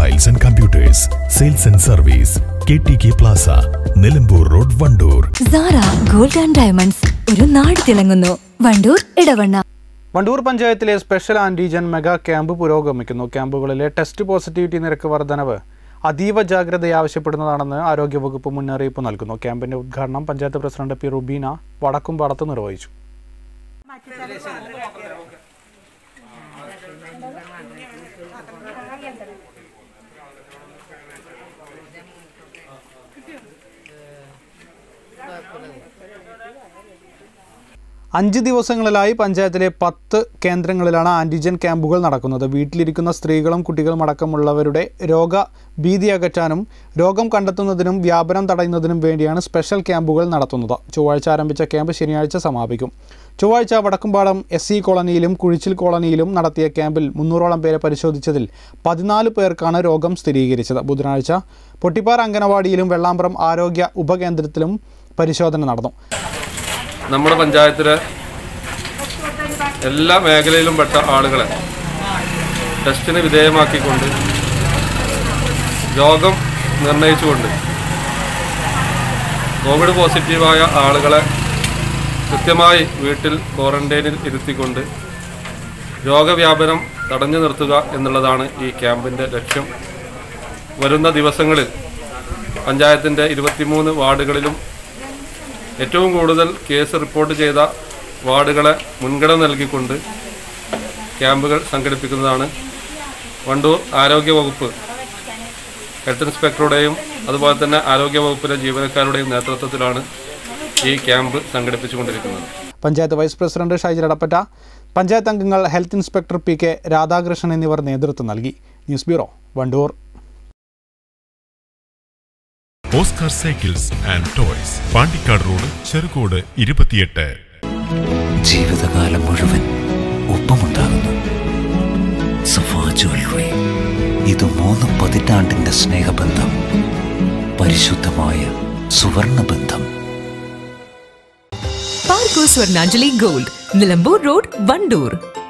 Automobiles and Computers, Sales and Service, KTK Plaza, Nilambur Road, Vandoor. Zara Gold and Diamonds, ഒരു നാട് തിളങ്ങുന്നു. വണ്ടൂർ ഇടവണ്ണ. വണ്ടൂർ പഞ്ചായത്തിലെ special antigen mega camp പുരോഗമിക്കുന്നു. ക്യാമ്പുകളിലെ test positivity നിരക്ക് വർധനവ് അതീവ ജാഗ്രത ആവശ്യപ്പെടുന്നതാണെന്ന് ആരോഗ്യവകുപ്പ് മുന്നറിയിപ്പ് നൽകുന്നു. ക്യാമ്പിന്റെ ഉദ്ഘാടനം പഞ്ചായത്ത് പ്രസിഡന്റ് പി റുബീന വടക്കുംപാടത്ത് നിർവഹിച്ചു. അഞ്ച് ദിവസങ്ങളിലായി പഞ്ചായത്തിലെ 10 കേന്ദ്രങ്ങളിലാണ് ആന്റിജൻ ക്യാമ്പുകൾ നടക്കുന്നത്. വീട്ടിലിരിക്കുന്ന സ്ത്രീകളും കുട്ടികളും അടക്കമുള്ളവരുടെ രോഗഭീതി അകറ്റാനും രോഗം കണ്ടെത്തുന്നതിനും വ്യാപനം തടയുന്നതിനും വേണ്ടിയാണ് സ്പെഷ്യൽ ക്യാമ്പുകൾ നടത്തുന്നത്. ചൊവ്വാഴ്ച ആരംഭിച്ച ക്യാമ്പ് ശനിയാഴ്ച സമാപിക്കും. ചൊവ്വാഴ്ച വടക്കുംപാടം SC കോളനിയിലും കുഴിച്ചിൽ കോളനിയിലും നടത്തിയ ക്യാമ്പിൽ 300ഓളം പേരെ പരിശോധിച്ചതിൽ 14 പേർക്കാണ് രോഗം സ്ഥിരീകരിച്ചത്. ബുധനാഴ്ച പൊട്ടിപ്പാറ അംഗനവാടിയിലും വെള്ളാമ്പ്രം ആരോഗ്യ ഉപകേന്ദ്രത്തിലും പരിശോധന നടന്നു. നമ്മുടെ പഞ്ചായത്തിലെ എല്ലാ മേഖലയിലും പെട്ട ആളുകളെ ടെസ്റ്റിന് വിധേയമാക്കിക്കൊണ്ട് രോഗം നിർണയിച്ചുകൊണ്ട് കോവിഡ് പോസിറ്റീവായ ആളുകളെ കൃത്യമായി വീട്ടിൽ ക്വാറന്റൈനിൽ ഇരുത്തിക്കൊണ്ട് രോഗവ്യാപനം തടഞ്ഞു നിർത്തുക എന്നുള്ളതാണ് ഈ ക്യാമ്പിൻ്റെ ലക്ഷ്യം. വരുന്ന ദിവസങ്ങളിൽ പഞ്ചായത്തിൻ്റെ 23 വാർഡുകളിലും ഏറ്റവും കൂടുതൽ കേസ് റിപ്പോർട്ട് ചെയ്ത വാർഡുകളെ മുൻഗണന നൽകിക്കൊണ്ട് ക്യാമ്പുകൾ സംഘടിപ്പിക്കുന്നതാണ്. വണ്ടൂർ ആരോഗ്യവകുപ്പ് ഹെൽത്ത് ഇൻസ്പെക്ടറുടെയും അതുപോലെ തന്നെ ആരോഗ്യവകുപ്പിലെ ജീവനക്കാരുടെയും നേതൃത്വത്തിലാണ് ഈ ക്യാമ്പ് സംഘടിപ്പിച്ചുകൊണ്ടിരിക്കുന്നത്. പഞ്ചായത്ത് വൈസ് പ്രസിഡന്റ് ഷൈജൽ അടപ്പറ്റ, പഞ്ചായത്ത് അംഗങ്ങൾ, ഹെൽത്ത് ഇൻസ്പെക്ടർ PK രാധാകൃഷ്ണൻ എന്നിവർ നേതൃത്വം നൽകി. News bureau, Wandoor. Oscar cycles and toys, Pandikkad road, Cherukode 28. ജീവിതകാലം മുഴുവൻ ഒപ്പമുണ്ടാകുന്നു. സഫാ ജ്വല്ലറി, ഇത് 3 പതിറ്റാണ്ടിന്റെ സ്നേഹബന്ധം, പരിശുദ്ധമായ സുവർണബന്ധം. Parco Swarnanjali gold, Nilambur road, Wandoor.